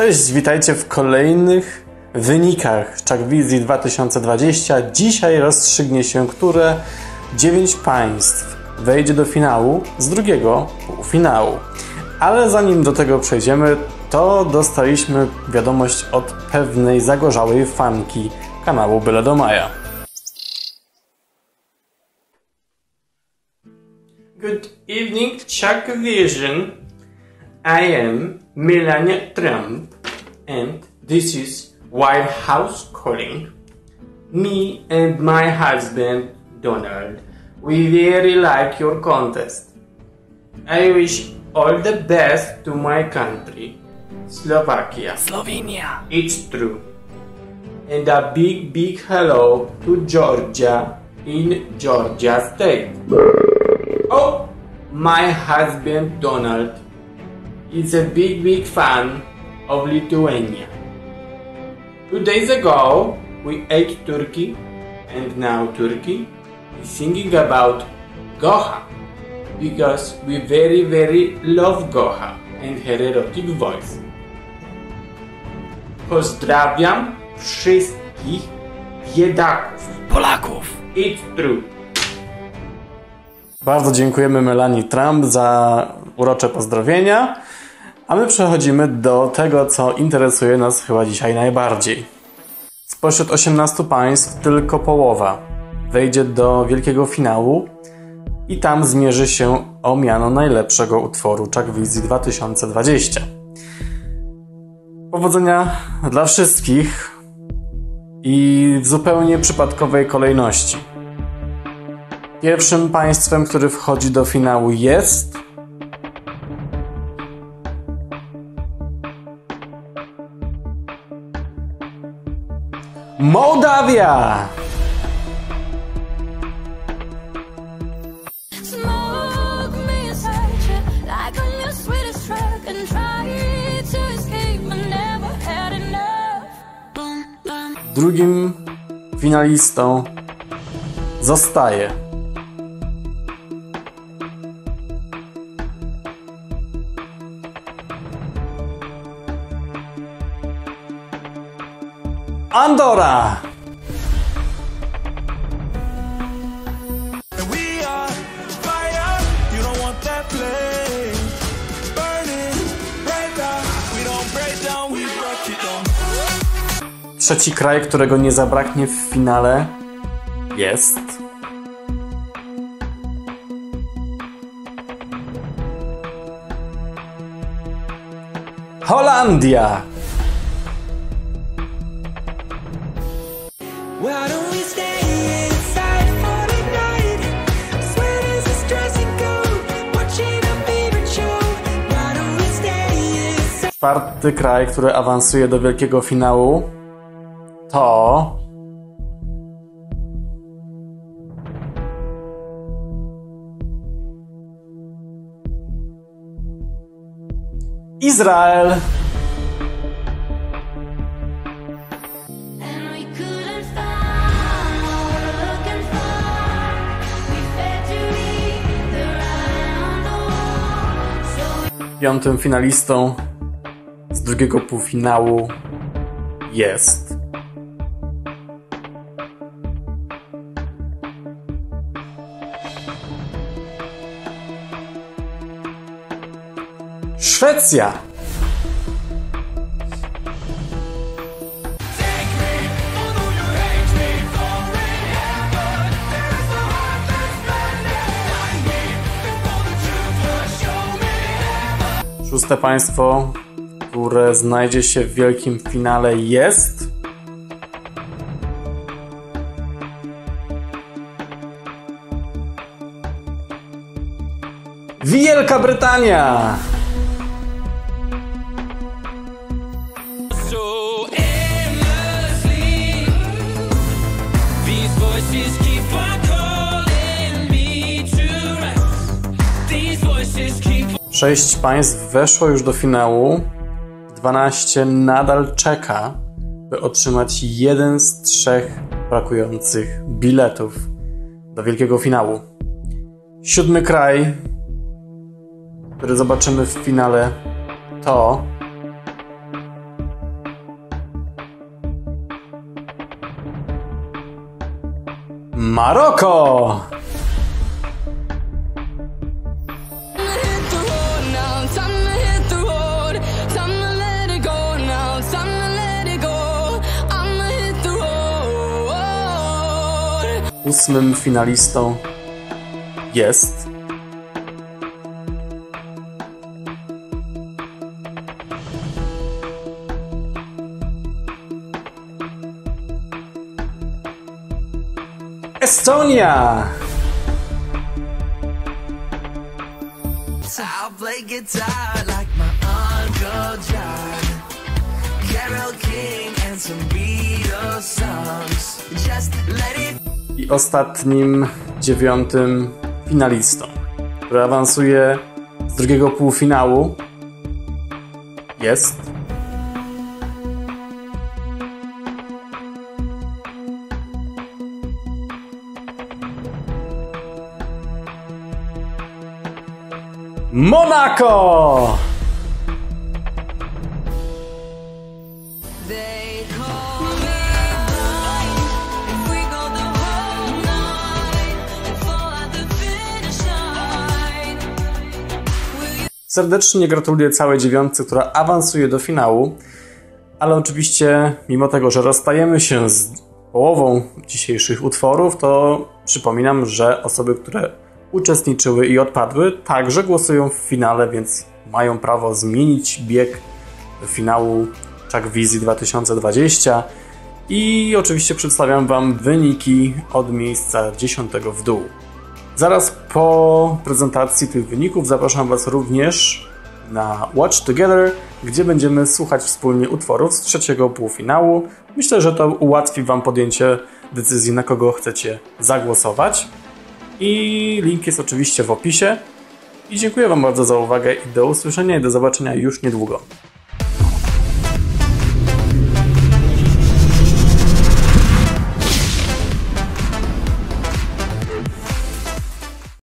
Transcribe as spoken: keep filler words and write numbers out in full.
Cześć, witajcie w kolejnych wynikach ChuckWizzy dwa tysiące dwadzieścia. Dzisiaj rozstrzygnie się, które dziewięć państw wejdzie do finału z drugiego półfinału. Ale zanim do tego przejdziemy, to dostaliśmy wiadomość od pewnej zagorzałej fanki kanału Byle do Maja. Good evening, ChuckVision. I am Melania Trump, and this is White House calling. Me and my husband, Donald, we very like your contest. I wish all the best to my country, Slovakia. Slovenia. It's true. And a big, big hello to Georgia in Georgia State. Oh, my husband, Donald, is a big, big fan of Lithuania. Two days ago, we ate turkey, and now Turkey is singing about Gocha, because we very, very love Gocha and her erotic voice. Pozdrawiam wszystkich biedaków. Polaków. It's true. Bardzo dziękujemy Melanii Trump za urocze pozdrowienia. A my przechodzimy do tego, co interesuje nas chyba dzisiaj najbardziej. Spośród osiemnastu państw tylko połowa wejdzie do wielkiego finału i tam zmierzy się o miano najlepszego utworu ChuckWizzy dwa tysiące dwadzieścia. Powodzenia dla wszystkich i w zupełnie przypadkowej kolejności. Pierwszym państwem, który wchodzi do finału, jest Mołdawia! Drugim finalistą zostaje Andora! Trzeci kraj, którego nie zabraknie w finale, jest Holandia! Czwarty kraj, który awansuje do wielkiego finału, to Izrael. Piątym finalistą z drugiego półfinału jest Szwecja. Szóste państwo, które znajdzie się w wielkim finale, jest Wielka Brytania! Sześć państw weszło już do finału, dwanaście nadal czeka, by otrzymać jeden z trzech brakujących biletów do wielkiego finału. Siódmy kraj, który zobaczymy w finale, to Maroko! Ósmym finalistą jest Estonia! I ostatnim, dziewiątym finalistą, który awansuje z drugiego półfinału, jest Monako! Serdecznie gratuluję całej dziewiątce, która awansuje do finału, ale oczywiście mimo tego, że rozstajemy się z połową dzisiejszych utworów, to przypominam, że osoby, które uczestniczyły i odpadły, także głosują w finale, więc mają prawo zmienić bieg finału Czakwizy dwa tysiące dwadzieścia i oczywiście przedstawiam Wam wyniki od miejsca dziesiątego w dół. Zaraz po prezentacji tych wyników zapraszam Was również na Watch Together, gdzie będziemy słuchać wspólnie utworów z trzeciego półfinału. Myślę, że to ułatwi Wam podjęcie decyzji, na kogo chcecie zagłosować. I link jest oczywiście w opisie. I dziękuję Wam bardzo za uwagę i do usłyszenia i do zobaczenia już niedługo.